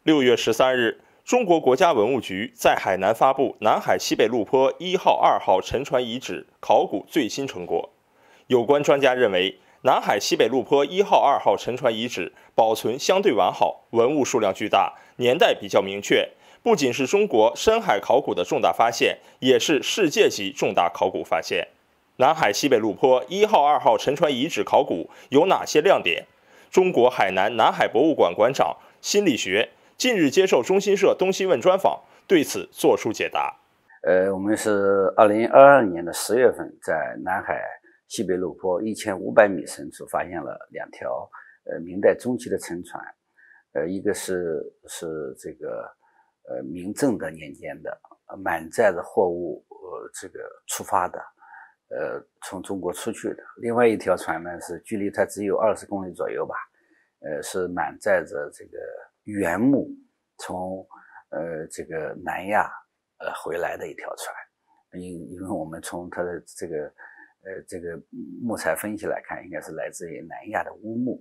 6月13日，中国国家文物局在海南发布南海西北陆坡1号、2号沉船遗址考古最新成果。有关专家认为，南海西北陆坡1号、2号沉船遗址保存相对完好，文物数量巨大，年代比较明确，不仅是中国深海考古的重大发现，也是世界级重大考古发现。南海西北陆坡1号、2号沉船遗址考古有哪些亮点？中国海南南海博物馆馆长辛理学近日接受中新社东西问专访，对此作出解答。 我们是2022年的10月份在南海西北陆坡1500米深处发现了2条明代中期的沉船，一个是这个明正的年间的，满载着货物这个出发的，从中国出去的。另外一条船呢是距离它只有20公里左右吧，是满载着这个原木从这个南亚回来的一条船。因为我们从它的这个木材分析来看，应该是来自于南亚的乌木。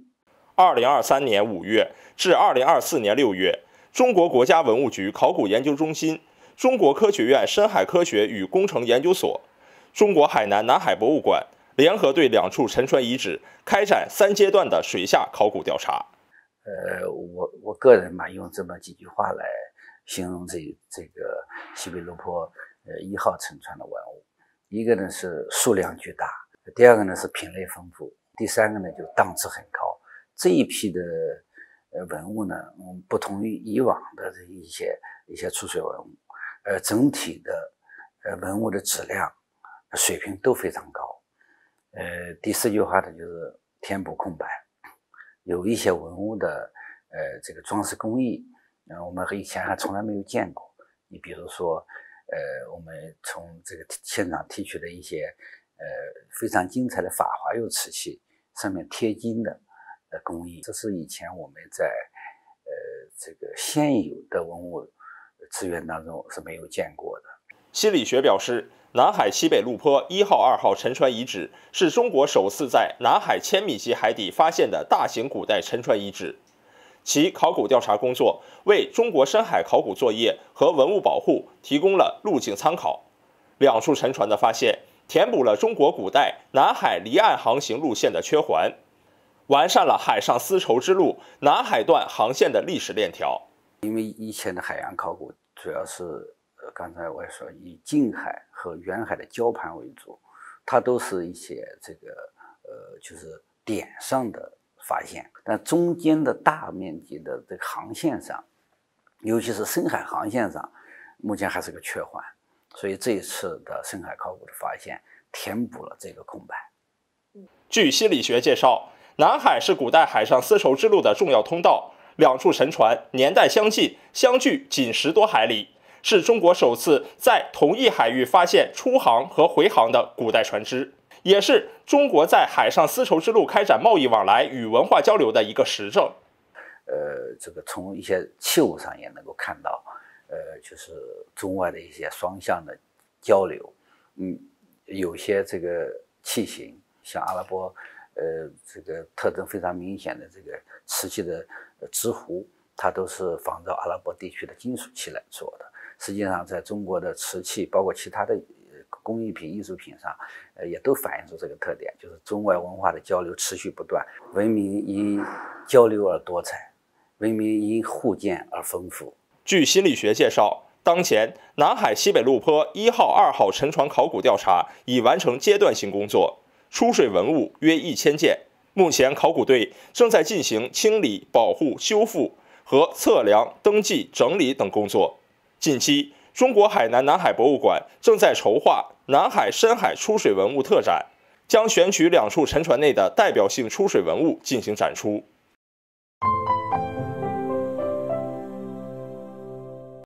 2023年5月至2024年6月，中国国家文物局考古研究中心、中国科学院深海科学与工程研究所、中国海南南海博物馆联合对2处沉船遗址开展3阶段的水下考古调查。 我个人嘛，用这么几句话来形容这个西北陆坡1号沉船的文物。一个呢是数量巨大，第二个呢是品类丰富，第三个呢就档次很高。这一批的文物呢，不同于以往的一些出水文物，整体的文物的质量水平都非常高。第四句话呢就是填补空白，有一些文物的这个装饰工艺，我们以前还从来没有见过。你比如说我们从这个现场提取的一些非常精彩的法华釉瓷器上面贴金的工艺，这是以前我们在这个现有的文物资源当中是没有见过的。 辛理学表示，南海西北陆坡1号、2号沉船遗址是中国首次在南海1000米级海底发现的大型古代沉船遗址，其考古调查工作为中国深海考古作业和文物保护提供了路径参考。2处沉船的发现填补了中国古代南海离岸航行路线的缺环，完善了海上丝绸之路南海段航线的历史链条。 因为以前的海洋考古主要是刚才我也说以近海和远海的交盘为主，它都是一些这个就是点上的发现，但中间的大面积的这个航线上，尤其是深海航线上，目前还是个缺环，所以这一次的深海考古的发现填补了这个空白。 据辛理学介绍，南海是古代海上丝绸之路的重要通道，2处沉船年代相近，相距仅10多海里，是中国首次在同一海域发现出航和回航的古代船只，也是中国在海上丝绸之路开展贸易往来与文化交流的一个实证。 这个从一些器物上也能够看到，就是中外的一些双向的交流。有些这个器型，像阿拉伯，这个特征非常明显的这个瓷器的直壶，它都是仿照阿拉伯地区的金属器来做的。实际上，在中国的瓷器，包括其他的工艺品、艺术品上，也都反映出这个特点，就是中外文化的交流持续不断，文明因交流而多彩，文明因互鉴而丰富。 据辛理学介绍，当前南海西北陆坡1号、2号沉船考古调查已完成阶段性工作，出水文物约1000件。目前考古队正在进行清理、保护、修复和测量、登记、整理等工作。近期，中国海南南海博物馆正在筹划南海深海出水文物特展，将选取2处沉船内的代表性出水文物进行展出。